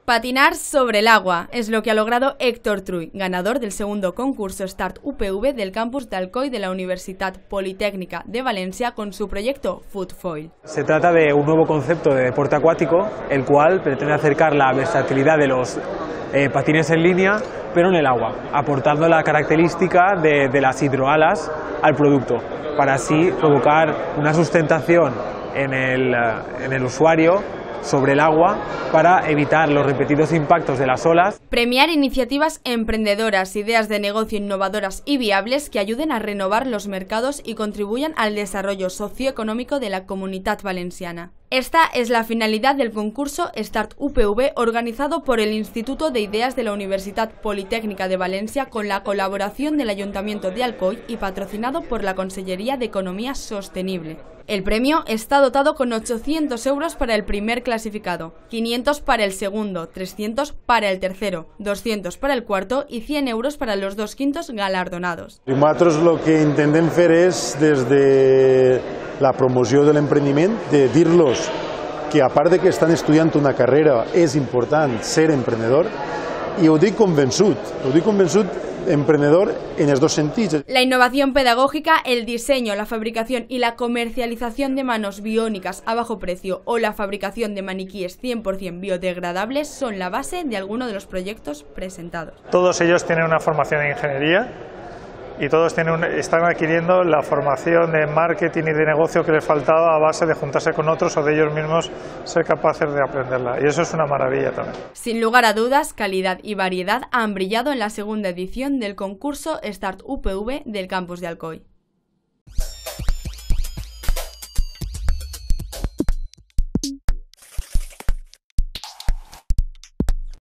Patinar sobre el agua es lo que ha logrado Héctor Truy, ganador del segundo concurso Start UPV del campus de Alcoi de la Universitat Politécnica de Valencia con su proyecto Footfoil. Se trata de un nuevo concepto de deporte acuático, el cual pretende acercar la versatilidad de los patines en línea, pero en el agua, aportando la característica de las hidroalas al producto, para así provocar una sustentación en el usuario sobre el agua para evitar los repetidos impactos de las olas. Premiar iniciativas emprendedoras, ideas de negocio innovadoras y viables que ayuden a renovar los mercados y contribuyan al desarrollo socioeconómico de la Comunitat Valenciana. Esta es la finalidad del concurso Start UPV organizado por el Instituto de Ideas de la Universitat Politécnica de Valencia con la colaboración del Ayuntamiento de Alcoi y patrocinado por la Consellería de Economía Sostenible. El premio está dotado con 800 euros para el primer clasificado, 500 para el segundo, 300 para el tercero, 200 para el cuarto y 100 euros para los dos quintos galardonados. Nosaltres el que intentem fer és, des de la promoció de l'emprendiment, de dir-los que a part de que estan estudiant una carrera és important ser emprenedor, i ho dic convençut emprendedor en els dos sentits. La innovación pedagógica, el diseño, la fabricación y la comercialización de manos biónicas a bajo precio o la fabricación de maniquíes 100% biodegradables son la base de algunos de los proyectos presentados. Todos ellos tienen una formación en ingeniería y todos están adquiriendo la formación de marketing y de negocio que les faltaba a base de juntarse con otros o de ellos mismos ser capaces de aprenderla. Y eso es una maravilla también. Sin lugar a dudas, calidad y variedad han brillado en la segunda edición del concurso Start UPV del campus de Alcoi.